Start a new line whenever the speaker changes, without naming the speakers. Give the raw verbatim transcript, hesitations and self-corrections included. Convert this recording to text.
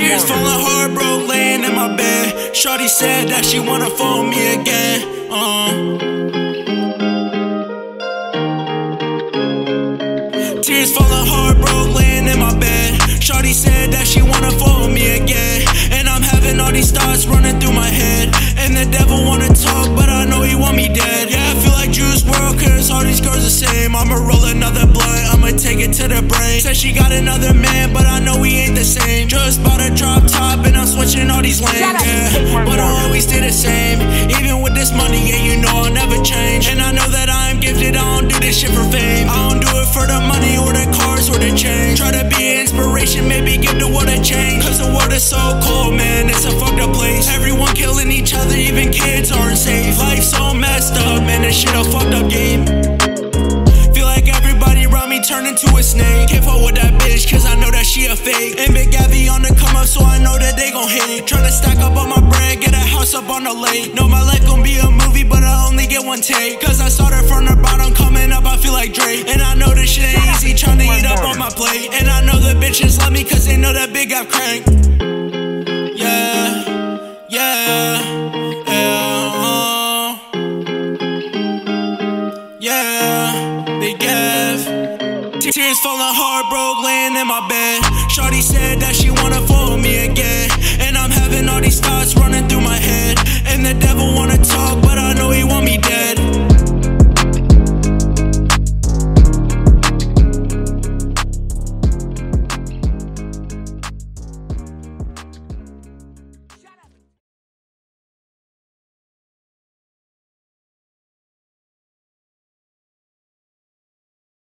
Tears falling hard, broke, laying in my bed. Shawty said that she wanna phone me again. Uh. Tears falling hard, broke, laying in my bed. Shawty said that she wanna phone me again. And I'm having all these thoughts running through my head. And the devil wanna talk, but I know he want me dead. Yeah, I feel like Juice world, cause all these girls the same. I'ma roll another blunt, I'ma take it to the brain. Said she got another man, but I know we ain't the same. Just bought a drop top and I'm switching all these lanes, yeah. But I always stay the same, even with this money, yeah, you know I'll never change. And I know that I am gifted, I don't do this shit for fame. I don't do it for the money or the cars or the change. Try to be an inspiration, maybe give the world a change. Cause the world is so cold, man, it's a fucked up place. Everyone killing each other, even kids aren't safe. Life's so messed up, man, this shit a fucked up game. Feel like everybody around me turned into a snake. Can't fuck with that bitch, cause I know that she a fake. And Big Gabby on the come up, so I know that they gon' hate. Tryna stack up all my bread, get a house up on the lake. Know my life gon' be a movie, but I only get one take. Cause I started from the bottom, coming up, I feel like Drake. And I know this shit ain't easy, tryna eat up on my plate. And I know the bitches love me, cause they know that Big got cranked. Yeah, yeah, yeah, uh, yeah, Big Gav. Tears falling hard, broke, laying in my bed. Shawty said that she wanna phone me again. And I'm having all these thoughts running through my head. And the devil wanna